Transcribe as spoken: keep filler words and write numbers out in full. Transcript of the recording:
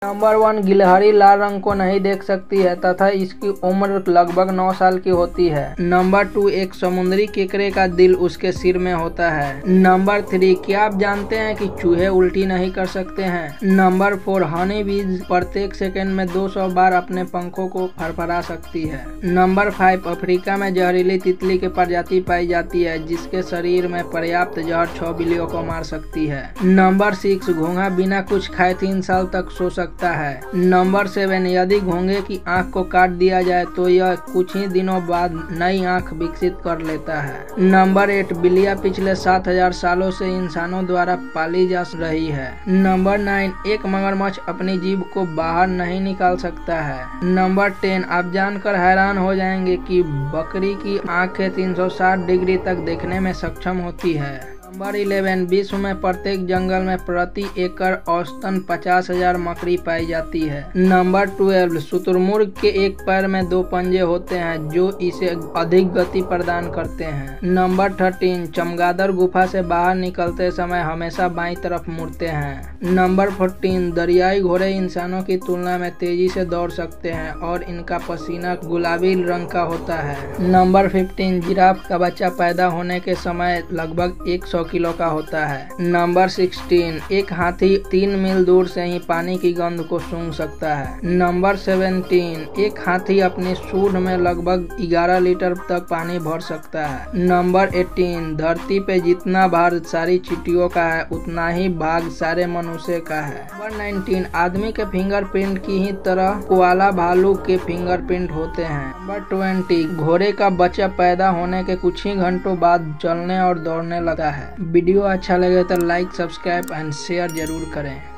Number one, गिलहरी लाल रंग को नहीं देख सकती है तथा इसकी उम्र लगभग नौ साल की होती है। नंबर टू, एक समुद्री केकड़े का दिल उसके सिर में होता है। नंबर थ्री, क्या आप जानते हैं कि चूहे उल्टी नहीं कर सकते हैं? नंबर फोर, हनी बीज प्रत्येक सेकंड में दो सौ बार अपने पंखों को फरफरा सकती है। नंबर फाइव, अफ्रीका में जहरीली तितली की प्रजाति पाई जाती है जिसके शरीर में पर्याप्त जहर छह बिल्लियों को मार सकती है। नंबर सिक्स, घोंघा बिना कुछ खाए तीन साल तक सो सकता है। नंबर सेवन, यदि घोंघे की आंख को काट दिया जाए तो यह कुछ ही दिनों बाद नई आंख विकसित कर लेता है। नंबर एट, बिल्लियां पिछले सात हजार सालों से इंसानों द्वारा पाली जा रही है। नंबर नाइन, एक मगरमच्छ अपनी जीभ को बाहर नहीं निकाल सकता है। नंबर टेन, आप जानकर हैरान हो जाएंगे कि बकरी की आंखें तीन सौ साठ डिग्री तक देखने में सक्षम होती है। नंबर इलेवन, विश्व में प्रत्येक जंगल में प्रति एकड़ औसतन पचास हजार मकड़ी पाई जाती है। नंबर ट्वेल्व, शुतुरमुर्ग के एक पैर में दो पंजे होते हैं जो इसे अधिक गति प्रदान करते हैं। नंबर थर्टीन, चमगादड़ गुफा से बाहर निकलते समय हमेशा बाईं तरफ मुड़ते हैं। नंबर फोर्टीन, दरियाई घोड़े इंसानों की तुलना में तेजी से दौड़ सकते हैं और इनका पसीना गुलाबी रंग का होता है। नंबर फिफ्टीन, जिराफ का बच्चा पैदा होने के समय लगभग एक सौ किलो का होता है। नंबर सिक्सटीन, एक हाथी तीन मील दूर से ही पानी की गंध को सूंघ सकता है। नंबर सेवेंटीन, एक हाथी अपनी सूंड में लगभग ग्यारह लीटर तक पानी भर सकता है। नंबर एटीन, धरती पे जितना भार सारी चींटियों का है उतना ही भाग सारे मनुष्य का है। नंबर नाइनटीन, आदमी के फिंगरप्रिंट की ही तरह कोआला भालू के फिंगरप्रिंट होते हैं। नंबर ट्वेंटी, घोड़े का बच्चा पैदा होने के कुछ ही घंटों बाद चलने और दौड़ने लगता है। वीडियो अच्छा लगे तो लाइक, सब्सक्राइब एंड शेयर जरूर करें।